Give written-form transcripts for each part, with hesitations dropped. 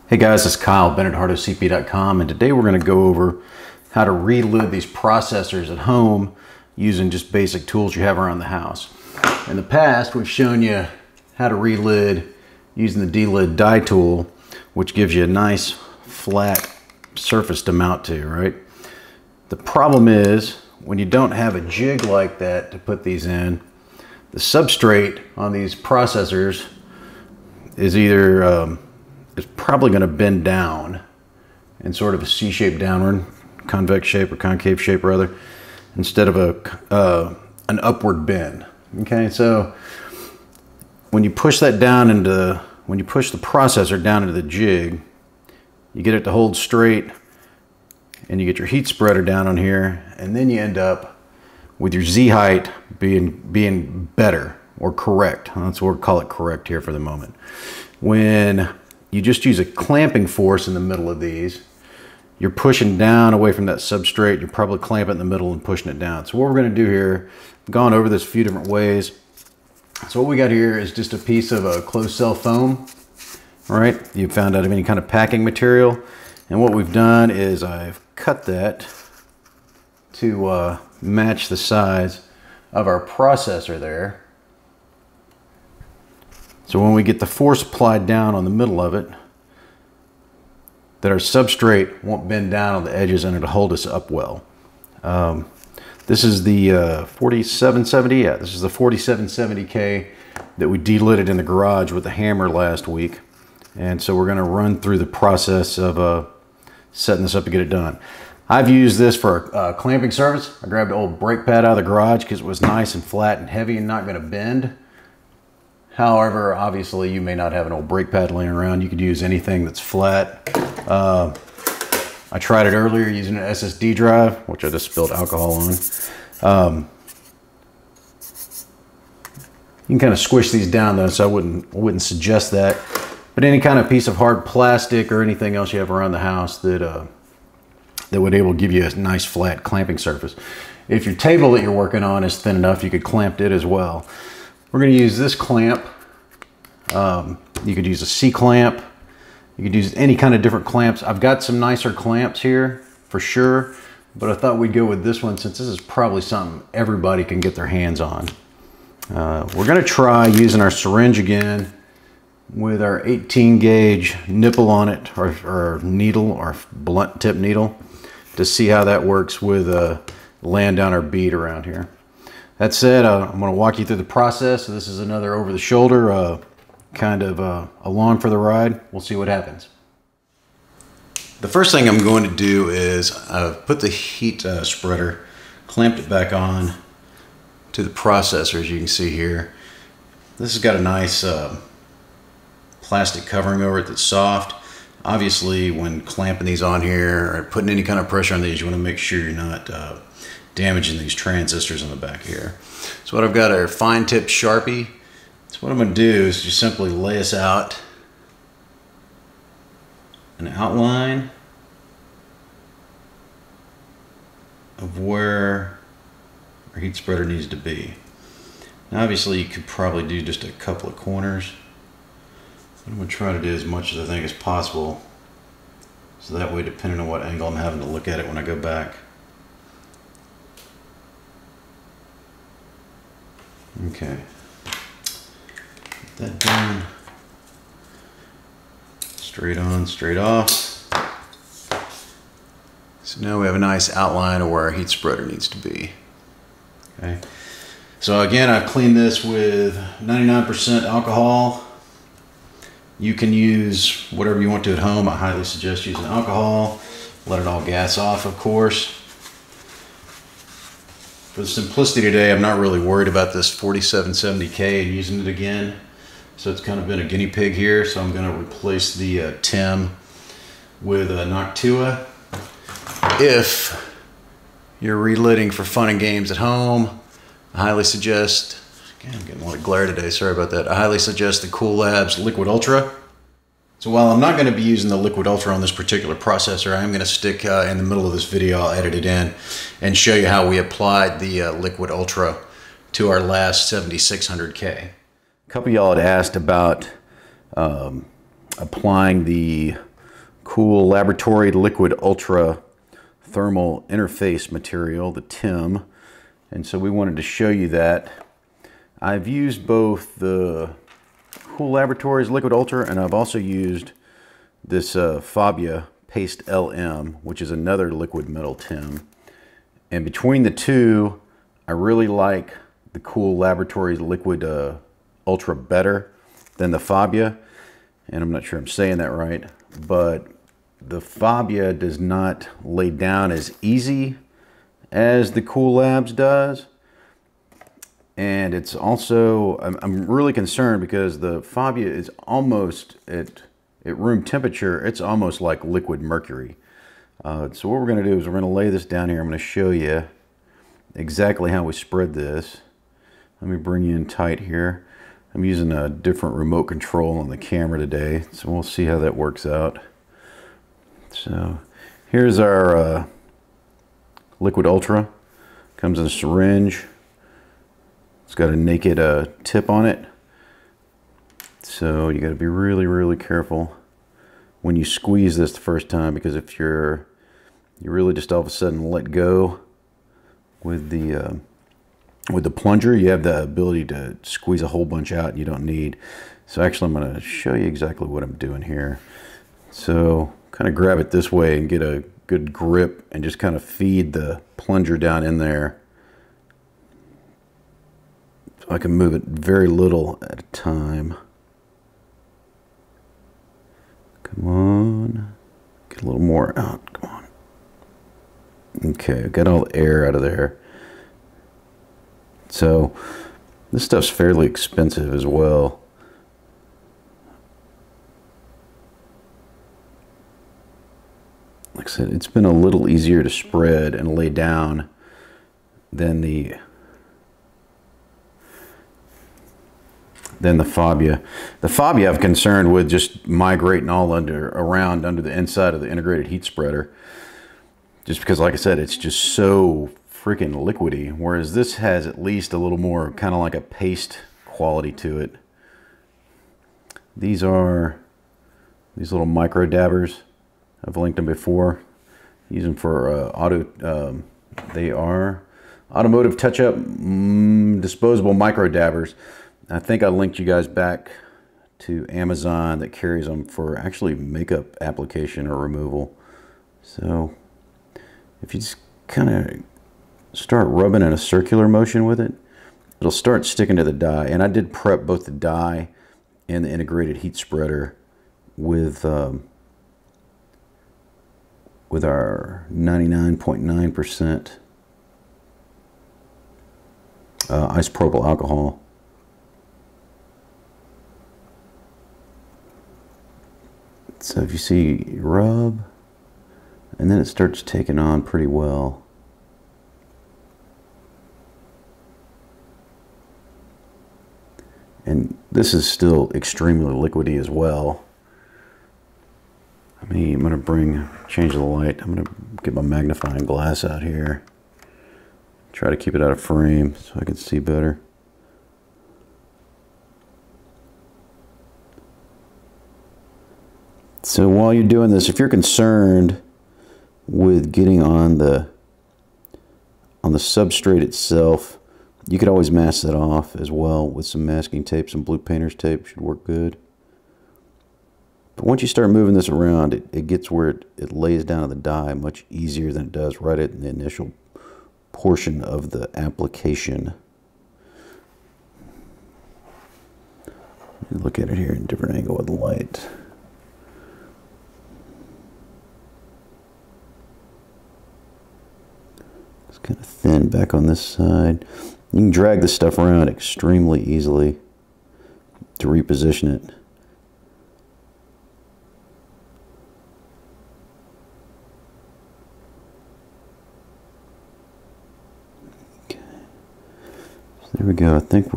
Hey guys, it's Kyle, BennettHardOCP.com, and today we're going to go over how to relid these processors at home using just basic tools you have around the house. In the past, we've shown you how to relid using the Delid die tool, which gives you a nice flat surface to mount to, right? The problem is, when you don't have a jig like that to put these in, the substrate on these processors is either it's probably going to bend down in sort of a C-shaped downward, convex shape or concave shape rather, instead of an upward bend. Okay, so when you push that down into, when you push the processor down into the jig, you get it to hold straight, and you get your heat spreader down on here, and then you end up with your Z height being better or correct. That's what we'll call it, correct here for the moment. When you just use a clamping force in the middle of these, you're pushing down away from that substrate. You're probably clamping in the middle and pushing it down. So what we're going to do here, I've gone over this a few different ways. So what we got here is just a piece of a closed cell foam. All right, you found out of any kind of packing material. And what we've done is I've cut that to match the size of our processor there. So when we get the force applied down on the middle of it, that our substrate won't bend down on the edges and it'll hold us up well. This is the 4770, yeah, this is the 4770K that we delided in the garage with a hammer last week. And so we're gonna run through the process of setting this up to get it done. I've used this for a clamping service. I grabbed an old brake pad out of the garage because it was nice and flat and heavy and not gonna bend. However, obviously you may not have an old brake pad laying around. You could use anything that's flat. I tried it earlier using an SSD drive, which I just spilled alcohol on. You can kind of squish these down though, so I wouldn't suggest that. But any kind of piece of hard plastic or anything else you have around the house that would able to give you a nice flat clamping surface. If your table that you're working on is thin enough, you could clamp it as well. We're going to use this clamp. You could use a C-clamp. You could use any kind of different clamps. I've got some nicer clamps here for sure, but I thought we'd go with this one since this is probably something everybody can get their hands on. We're going to try using our syringe again with our 18 gauge nipple on it, or needle, or blunt tip needle, to see how that works with laying down our bead around here. That said, I'm going to walk you through the process. So this is another over the shoulder, kind of along for the ride. We'll see what happens. The first thing I'm going to do is put the heat spreader, clamped it back on to the processor, as you can see here. This has got a nice plastic covering over it that's soft. Obviously, when clamping these on here or putting any kind of pressure on these, you want to make sure you're not damaging these transistors on the back here. So what I've got are fine tip Sharpie. So what I'm going to do is just simply lay us out an outline of where our heat spreader needs to be. Now obviously you could probably do just a couple of corners. What I'm going to try to do as much as I think is possible, so that way, depending on what angle I'm having to look at it when I go back. Okay, get that done. Straight on, straight off. So now we have a nice outline of where our heat spreader needs to be. Okay, so again, I've cleaned this with 99% alcohol. You can use whatever you want to at home. I highly suggest using alcohol. Let it all gas off, of course. For the simplicity today, I'm not really worried about this 4770K and using it again. So it's kind of been a guinea pig here. So I'm going to replace the TIM with a Noctua. If you're relidding for fun and games at home, I highly suggest, again, I'm getting a lot of glare today, sorry about that. I highly suggest the CoolLabs Liquid Ultra. So while I'm not going to be using the Liquid Ultra on this particular processor, I am going to stick in the middle of this video, I'll edit it in and show you how we applied the Liquid Ultra to our last 7600K. A couple of y'all had asked about applying the Cool Laboratory Liquid Ultra thermal interface material, the TIM. And so we wanted to show you that. I've used both the Cool Laboratories Liquid Ultra, and I've also used this Fabia Paste LM, which is another liquid metal TIM. And between the two, I really like the Cool Laboratories Liquid Ultra better than the Fabia. And I'm not sure I'm saying that right, but the Fabia does not lay down as easy as the CoolLabs does. And it's also, I'm really concerned because the Fabia is almost at room temperature, it's almost like liquid mercury. So what we're going to do is we're going to lay this down here. I'm going to show you exactly how we spread this. Let me bring you in tight here. I'm using a different remote control on the camera today, so we'll see how that works out. So here's our Liquid Ultra. Comes in a syringe. It's got a naked tip on it. So you got to be really, really careful when you squeeze this the first time, because if you really just all of a sudden let go with the plunger, you have the ability to squeeze a whole bunch out you don't need. So actually I'm going to show you exactly what I'm doing here. So kind of grab it this way and get a good grip and just kind of feed the plunger down in there. So I can move it very little at a time. Come on. Get a little more out. Come on. Okay, got all the air out of there. So this stuff's fairly expensive as well. Like I said, it's been a little easier to spread and lay down than the Fabia. The Fabia I'm concerned with just migrating all around under the inside of the integrated heat spreader. Just because, like I said, it's just so freaking liquidy, whereas this has at least a little more kind of like a paste quality to it. These are these little micro dabbers. I've linked them before. Use them for they are automotive touch-up disposable micro dabbers. I think I linked you guys back to Amazon that carries them for actually makeup application or removal. So if you just kind of start rubbing in a circular motion with it, it'll start sticking to the die. And I did prep both the die and the integrated heat spreader with our 99.9% isopropyl alcohol. So if you see, you rub, and then it starts taking on pretty well. And this is still extremely liquidy as well. I'm going to change the light. I'm going to get my magnifying glass out here. Try to keep it out of frame so I can see better. So while you're doing this, if you're concerned with getting on the substrate itself, you could always mask that off as well with some masking tape. Some blue painter's tape should work good. But once you start moving this around, it gets where it lays down on the die much easier than it does right at the initial portion of the application. Look at it here in a different angle with the light. It's kind of thin back on this side. You can drag this stuff around extremely easily to reposition it. Okay. So there we go. I think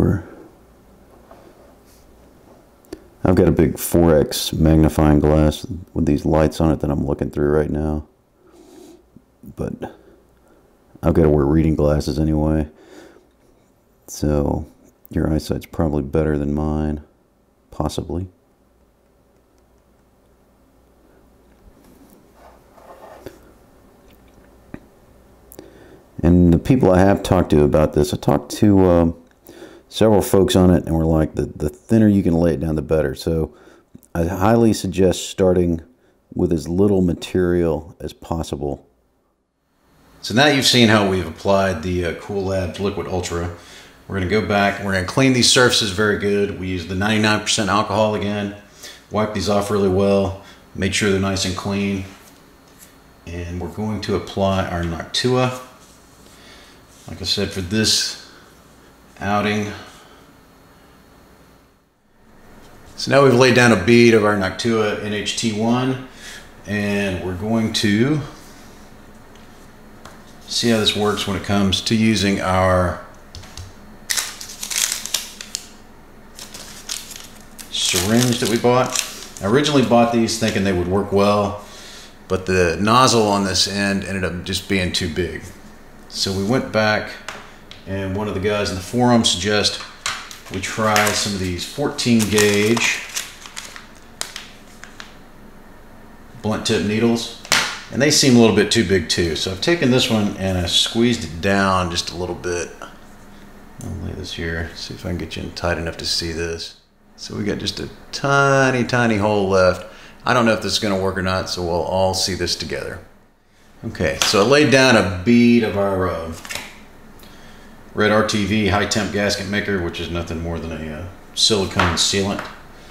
I've got a big 4x magnifying glass with these lights on it that I'm looking through right now. But I've got to wear reading glasses anyway. So your eyesight's probably better than mine, possibly. people I have talked to about this. I talked to several folks on it, and we're like, the thinner you can lay it down, the better. So I highly suggest starting with as little material as possible. So now you've seen how we've applied the CoolLabs Liquid Ultra. We're going to go back and we're going to clean these surfaces very good. We use the 99% alcohol again. Wipe these off really well. Make sure they're nice and clean. And we're going to apply our Noctua. Like I said, for this outing. So now we've laid down a bead of our Noctua NHT1, and we're going to see how this works when it comes to using our syringe that we bought. I originally bought these thinking they would work well, but the nozzle on this end ended up just being too big. So we went back, and one of the guys in the forum suggested we try some of these 14 gauge blunt tip needles. And they seem a little bit too big too. So I've taken this one and I squeezed it down just a little bit. I'll lay this here, see if I can get you in tight enough to see this. So we got just a tiny, tiny hole left. I don't know if this is gonna work or not, so we'll all see this together. Okay, so I laid down a bead of our red RTV high temp gasket maker, which is nothing more than a silicone sealant.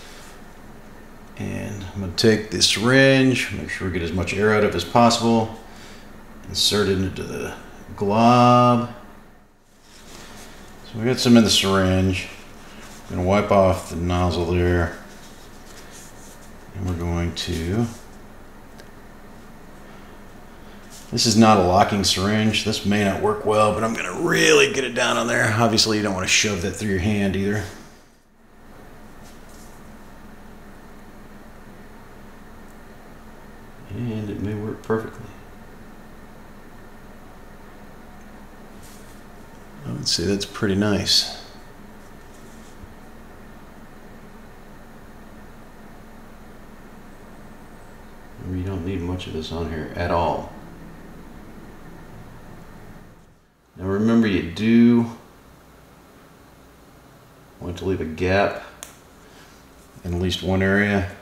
And I'm going to take this syringe, make sure we get as much air out of it as possible, insert it into the glob. So we got some in the syringe. I'm going to wipe off the nozzle there, and we're going to, this is not a locking syringe. This may not work well, but I'm going to really get it down on there. Obviously you don't want to shove that through your hand either. And it may work perfectly. I would say that's pretty nice. You don't need much of this on here at all. Now remember, you do want to leave a gap in at least one area.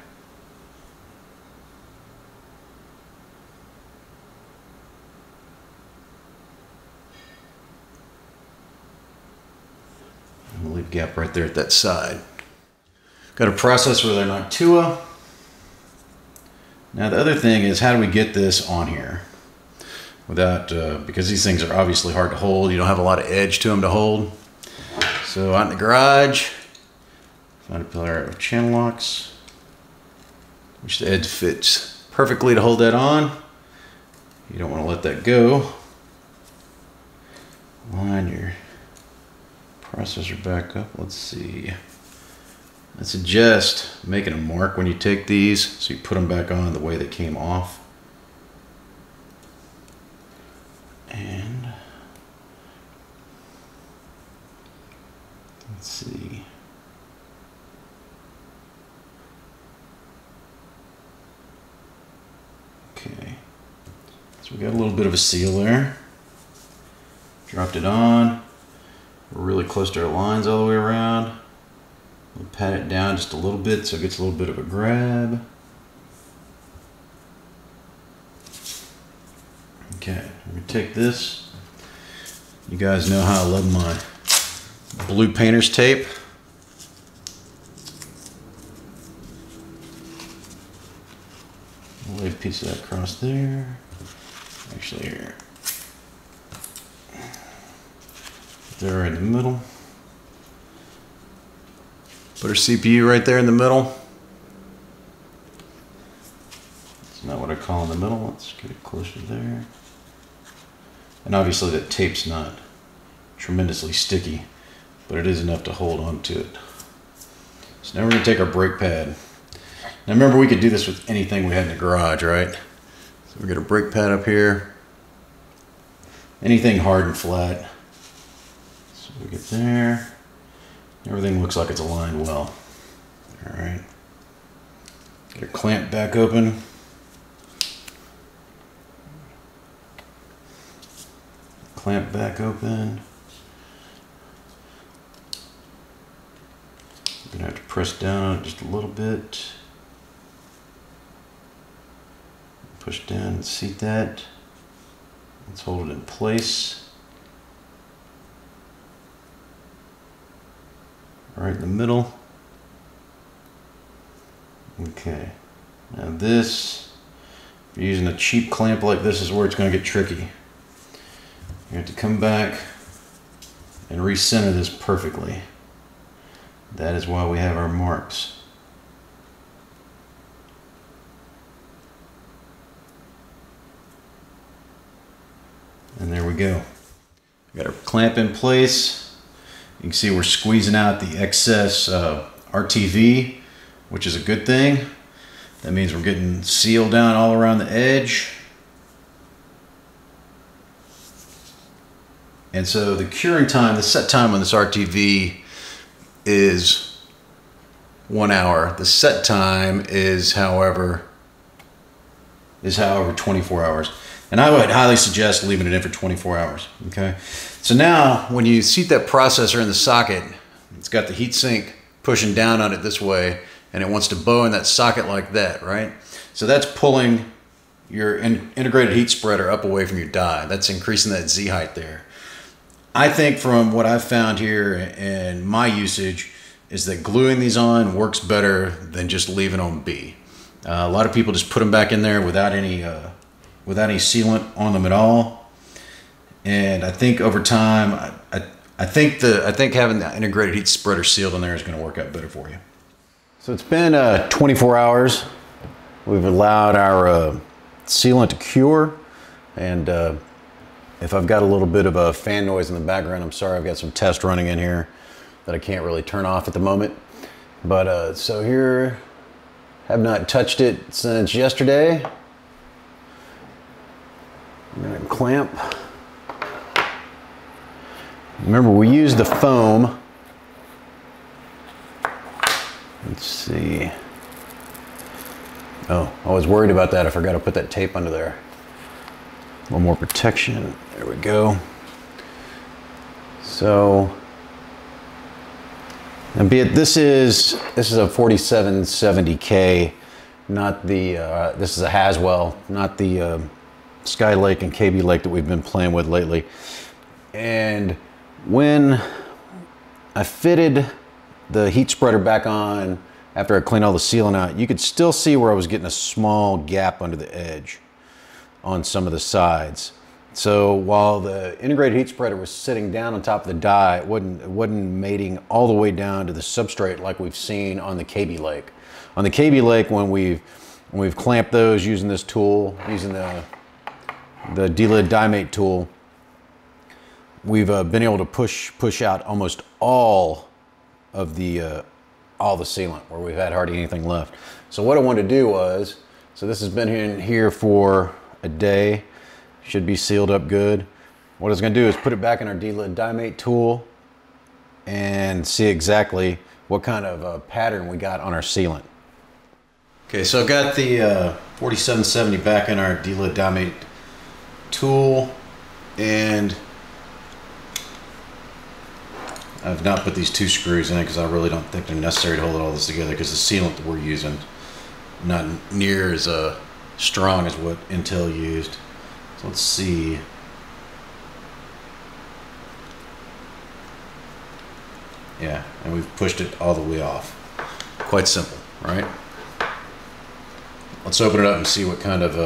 We'll leave a gap right there at that side. Got a processor with our Noctua. Now the other thing is, how do we get this on here without, because these things are obviously hard to hold. You don't have a lot of edge to them to hold. So out in the garage, find a pair of channel locks, which the edge fits perfectly to hold that on. You don't want to let that go. Line your processor back up. Let's see. I suggest making a mark when you take these, so you put them back on the way they came off. And let's see. Okay. So we got a little bit of a seal there. Dropped it on. We're really close to our lines all the way around. We'll pat it down just a little bit so it gets a little bit of a grab. Okay, I'm going to take this. You guys know how I love my blue painter's tape. I'll lay a piece of that across there. Actually here. There in the middle. Put our CPU right there in the middle. It's not what I call in the middle. Let's get it closer there. And obviously that tape's not tremendously sticky, but it is enough to hold on to it. So now we're going to take our brake pad. Now remember, we could do this with anything we had in the garage, right? So we got a brake pad up here. Anything hard and flat. So we get there. Everything looks like it's aligned well. All right. Get our clamp back clamp back open. I'm gonna have to press down on it just a little bit. Push down and seat that. Let's hold it in place. Right in the middle. Okay. Now this, if you're using a cheap clamp like this, is where it's going to get tricky. You have to come back and recenter this perfectly. That is why we have our marks. And there we go. Got our clamp in place. You can see we're squeezing out the excess RTV, which is a good thing. That means we're getting sealed down all around the edge. And so the curing time, the set time on this RTV is 1 hour. The set time is however 24 hours. And I would highly suggest leaving it in for 24 hours, okay? So now, when you seat that processor in the socket, it's got the heat sink pushing down on it this way, and it wants to bow in that socket like that, right? So that's pulling your integrated heat spreader up away from your die. That's increasing that Z height there. I think from what I've found here and my usage is that gluing these on works better than just leaving on B. A lot of people just put them back in there without any sealant on them at all. And I think over time, I think having the integrated heat spreader sealed in there is going to work out better for you. So it's been 24 hours. We've allowed our sealant to cure, and if I've got a little bit of a fan noise in the background, I'm sorry. I've got some test running in here that I can't really turn off at the moment. But so here, have not touched it since yesterday. I'm gonna clamp. Remember, we used the foam. Let's see. Oh, I was worried about that. I forgot to put that tape under there. A little more protection. There we go. So, and be it, this is a 4770K, not the. This is a Haswell, not the Sky Lake and KB Lake that we've been playing with lately. And when I fitted the heat spreader back on after I cleaned all the sealant out, you could still see where I was getting a small gap under the edge on some of the sides. So while the integrated heat spreader was sitting down on top of the die, it wasn't mating all the way down to the substrate like we've seen on the KB Lake. On the KB Lake, when we've clamped those using this tool, using the Delid die mate tool, we've been able to push out almost all of the sealant, where we've had hardly anything left. So what I wanted to do was, so this has been in here for a day, should be sealed up good. What I was going to do is put it back in our Delid die mate tool and see exactly what kind of pattern we got on our sealant. Okay, so I've got the 4770 back in our Delid die mate tool, and I've not put these 2 screws in it because I really don't think they're necessary to hold all this together, because the sealant that we're using not near as strong as what Intel used. So let's see. Yeah, and we've pushed it all the way off. Quite simple, right? Let's open it up and see what kind of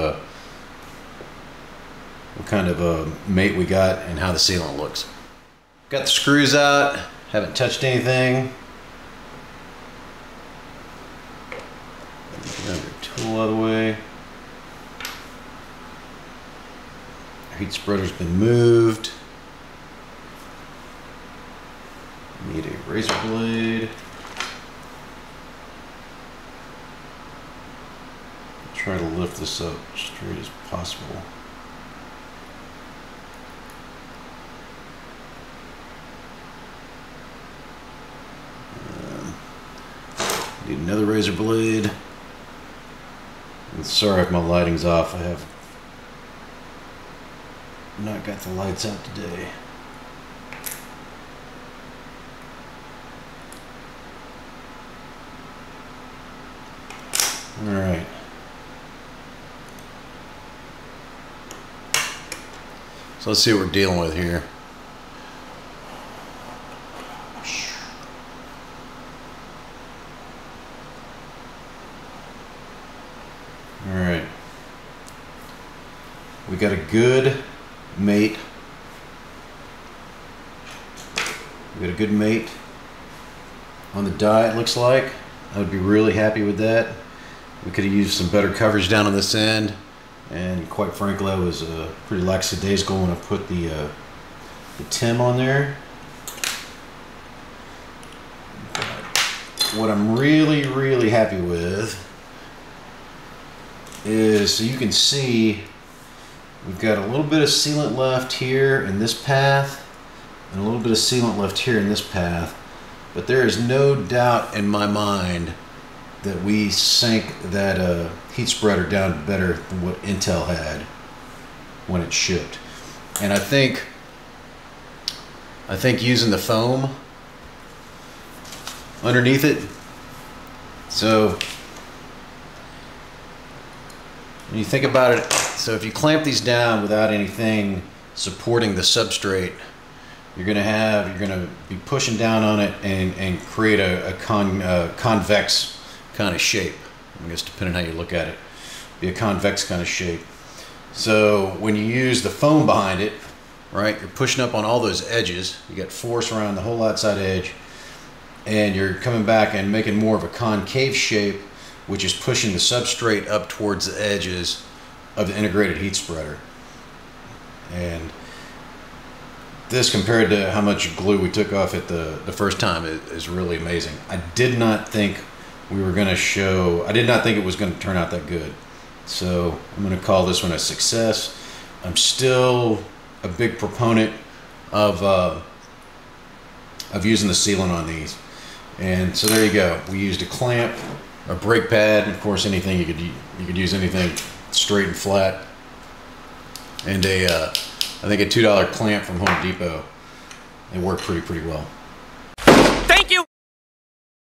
mate we got and how the sealant looks. Got the screws out, haven't touched anything. Get the tool out of the way. Our heat spreader's been moved. Need a razor blade. Try to lift this up straight as possible. Need another razor blade. And sorry if my lighting's off. I have not got the lights out today. All right. So let's see what we're dealing with here. All right. We got a good mate. We got a good mate on the die, it looks like. I would be really happy with that. We could have used some better coverage down on this end. And quite frankly, I was pretty lackadaisical when I put the TIM on there. But what I'm really, really happy with is, so you can see, we've got a little bit of sealant left here in this path, and a little bit of sealant left here in this path. But there is no doubt in my mind that we sank that heat spreader down better than what Intel had when it shipped. And I think using the foam underneath it, so when you think about it, so if you clamp these down without anything supporting the substrate, you're gonna be pushing down on it and create a convex kind of shape. I guess depending on how you look at it, be a convex kind of shape. So when you use the foam behind it, right, you're pushing up on all those edges. You got force around the whole outside edge, and you're coming back and making more of a concave shape, which is pushing the substrate up towards the edges of the integrated heat spreader. And this, compared to how much glue we took off it the first time, is really amazing. I did not think we were going to show, I did not think it was going to turn out that good. So I'm going to call this one a success. I'm still a big proponent of using the sealant on these. And so there you go. We used a clamp, a brake pad, and of course anything you could use anything straight and flat, and I think a $2 clamp from Home Depot. It worked pretty well.